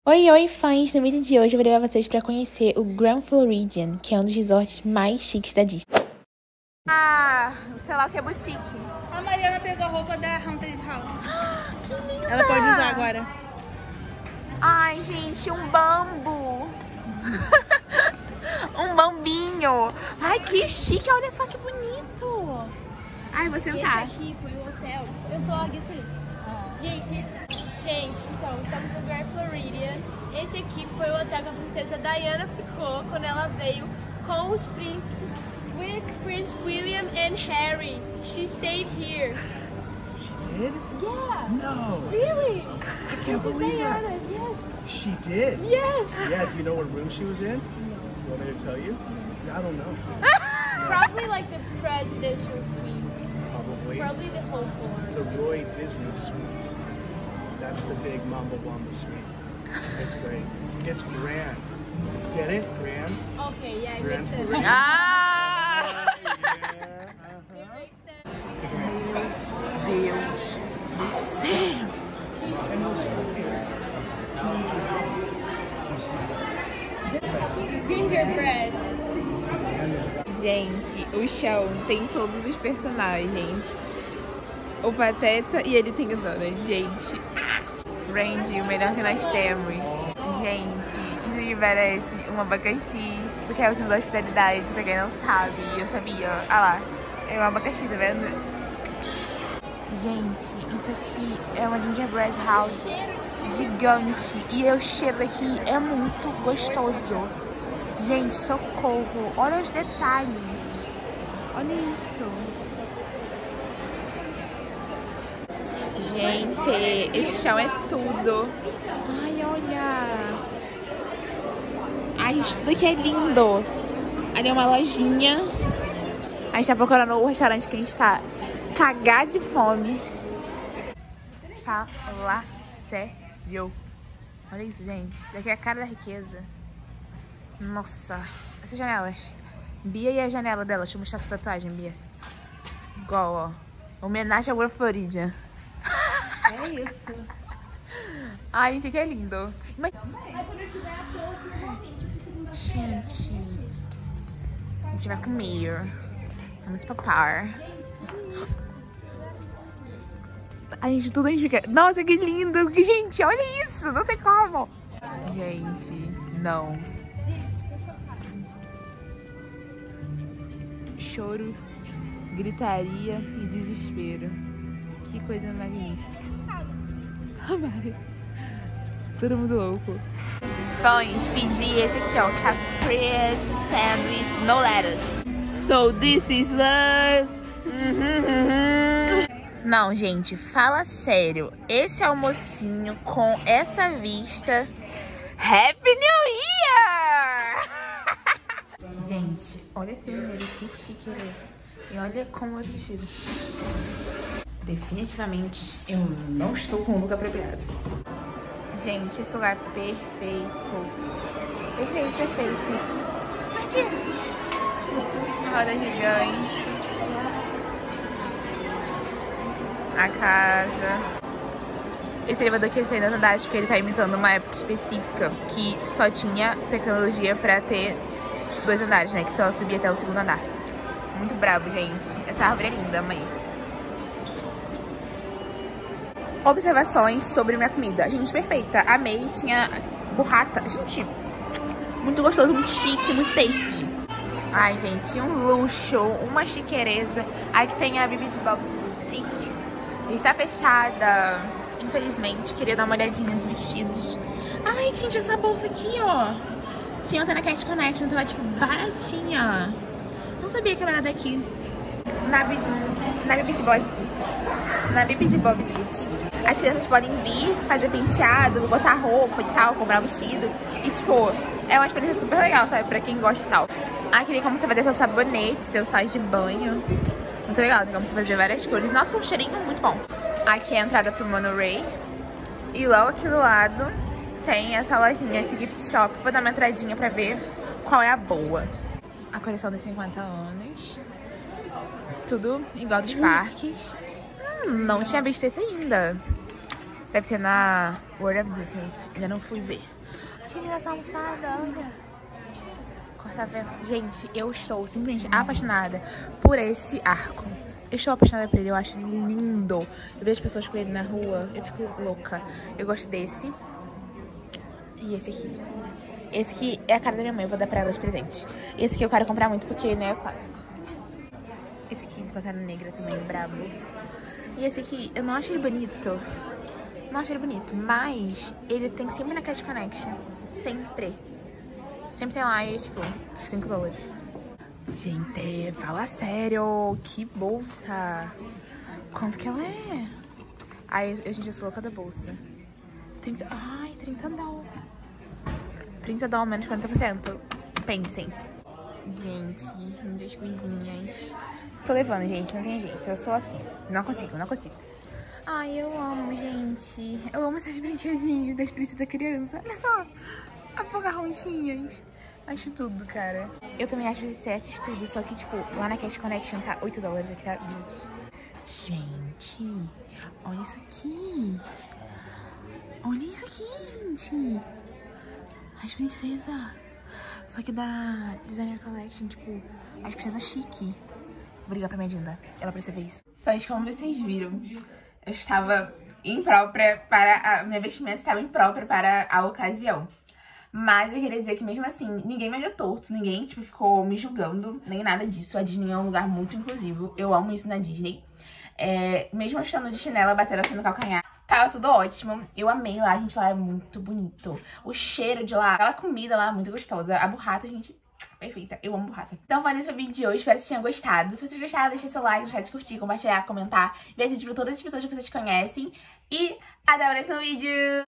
Oi, fãs! No vídeo de hoje eu vou levar vocês pra conhecer o Grand Floridian, que é um dos resorts mais chiques da Disney. Sei lá o que é boutique. A Mariana pegou a roupa da Haunted House. Que linda! Ela pode usar agora. Ai, gente, um bambu! Um bambinho! Ai, que chique! Olha só que bonito! Ai, vou sentar. Esse aqui foi o hotel. Eu sou a guia turística. Gente, então, estamos no Grand Floridian. Esse aqui foi o hotel que a princesa Diana ficou quando ela veio com os príncipes. With Prince William and Harry. She stayed here. She did? Yeah. No. Really? I can't believe that. Diana, yes. She did? Yes. Yeah, do you know what room she was in? No. You want me to tell you? I don't know. Probably like the presidential suite. Probably. Probably the whole floor. The Roy Disney suite. That's the big Mamba Wamba suite. It's great. It's grand. Get it? Grand? Okay, yeah, it Grand makes sense. Floridian. Ah! It makes sense. Deus do céu! And also here. Gingerbread. Gente, o chão tem todos os personagens. O Pateta e ele tem o Donald, gente. Randy, o melhor que nós temos. Gente, isso aqui parece um abacaxi, porque é o símbolo da hospitalidade, pra quem não sabe. Eu sabia, ó. Olha lá, é um abacaxi, tá vendo? Gente, isso aqui é uma gingerbread house gigante. E o cheiro daqui é muito gostoso. Gente, socorro. Olha os detalhes. Olha isso. Gente, esse chão é tudo. Ai, olha. Ai, isso tudo aqui é lindo. Ali é uma lojinha. A gente tá procurando o restaurante que a gente tá cagado de fome. Fala sério. Olha isso, gente. Isso aqui é a cara da riqueza. Nossa. Essas janelas. Bia e a janela dela. Deixa eu mostrar essa tatuagem, Bia. Igual, ó. Homenagem ao Grand Floridian. É isso. Ai, gente, que é lindo. Mas... Gente. A gente vai comer. Vamos papar. Ai, gente, tudo a gente fica... Nossa, que lindo. Gente, olha isso. Não tem como. Gente, não. Choro, gritaria e desespero. Que coisa magnífica. Amari. Todo mundo louco. Fãs, pedi esse aqui, ó. Caprese Sandwich No Lettuce. So this is love. Não, gente, fala sério. Esse almocinho com essa vista. Happy New Year! Gente, olha esse menino, que chique ele é. E olha como eu tô vestido. Definitivamente, eu não estou com o look apropriado. Gente, esse lugar é perfeito. Perfeito, perfeito. Aqui. A roda gigante. A casa. Esse elevador aqui é saindo andar porque ele tá imitando uma época específica que só tinha tecnologia pra ter 2 andares, né? Que só subia até o 2º andar. Muito brabo, gente. Essa árvore é linda, mãe. Observações sobre minha comida. Gente, perfeita. Amei. Tinha burrata. Gente, muito gostoso, muito chique, muito tasty. Ai, gente, um luxo, uma chiqueireza. Aqui tem a Bibi de Bob Boutique. Está fechada, infelizmente. Queria dar uma olhadinha nos vestidos. Ai, gente, essa bolsa aqui, ó. Tinha até na Cat Connection, tava, tipo, baratinha. Não sabia que ela era daqui. Na Bibi de Bob Boutique, as crianças podem vir, fazer penteado, botar roupa e tal, comprar vestido. E, tipo, é uma experiência super legal, sabe? Pra quem gosta e tal. Aqui tem como você fazer seu sabonete, seu sais de banho. Muito legal, tem como você fazer várias cores. Nossa, um cheirinho muito bom. Aqui é a entrada pro Monorail. E logo aqui do lado tem essa lojinha, esse gift shop. Vou dar uma entradinha pra ver qual é a boa. A coleção dos 50 anos. Tudo igual dos parques. Não tinha visto esse ainda. Deve ter na World of Disney. Ainda não fui ver. Que linda essa almofada, olha. Corta-vento. Gente, eu estou simplesmente apaixonada por esse arco. Eu estou apaixonada por ele, eu acho lindo. Eu vejo pessoas com ele na rua, eu fico louca. Eu gosto desse. E esse aqui. Esse aqui é a cara da minha mãe, eu vou dar pra ela de presente. Esse aqui eu quero comprar muito porque, né, é clássico. Esse aqui de Pantera Negra também, brabo. E esse aqui, eu não acho ele bonito. Não acho ele bonito, mas ele tem sempre na Cash Connection. Sempre. Sempre tem lá e, tipo, $5. Gente, fala sério. Que bolsa. Quanto que ela é? Ai, gente, eu sou louca da bolsa. 30 dólares. 30 dólares menos 40%. Pensem. Gente, muitas coisinhas. Tô levando, gente, não tem jeito. Eu sou assim. Não consigo. Ai, eu amo, gente. Eu amo esses brinquedinhos das princesas criança. Olha só. A Pocahontinhas. Acho tudo, cara. Eu também acho esses sets tudo. Só que, tipo, lá na Cash Connection tá $8. Aqui tá 20. Gente, olha isso aqui. Olha isso aqui, gente. As princesas. Só que da Designer Collection, tipo, as princesas chique. Vou ligar pra minha Dinda. Ela precisa ver isso. Mas como vocês viram, eu estava imprópria para... A minha vestimenta estava imprópria para a ocasião. Mas eu queria dizer que mesmo assim, ninguém me olhou torto. Ninguém, tipo, ficou me julgando. Nem nada disso. A Disney é um lugar muito inclusivo. Eu amo isso na Disney. Mesmo eu estando de chinela, batendo assim no calcanhar. Tava tudo ótimo. Eu amei lá, gente. Lá é muito bonito. O cheiro de lá, aquela comida lá é muito gostosa. A burrata, gente, perfeita. Eu amo burrata. Então foi nesse vídeo de hoje. Espero que vocês tenham gostado. Se vocês gostaram, deixa seu like, não esquece de curtir, compartilhar, comentar. Ver esse vídeo pra todas as pessoas que vocês conhecem. E até o próximo vídeo.